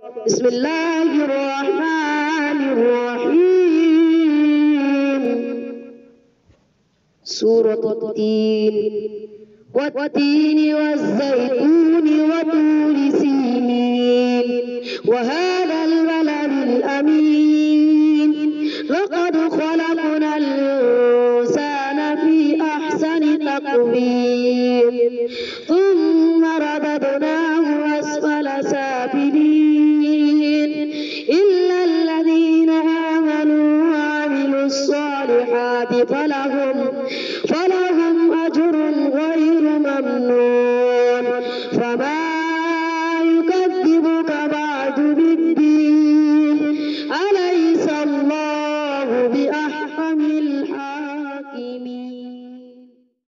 بسم الله الرحمن الرحيم. سورة التين والتين والزيتون وطور سينين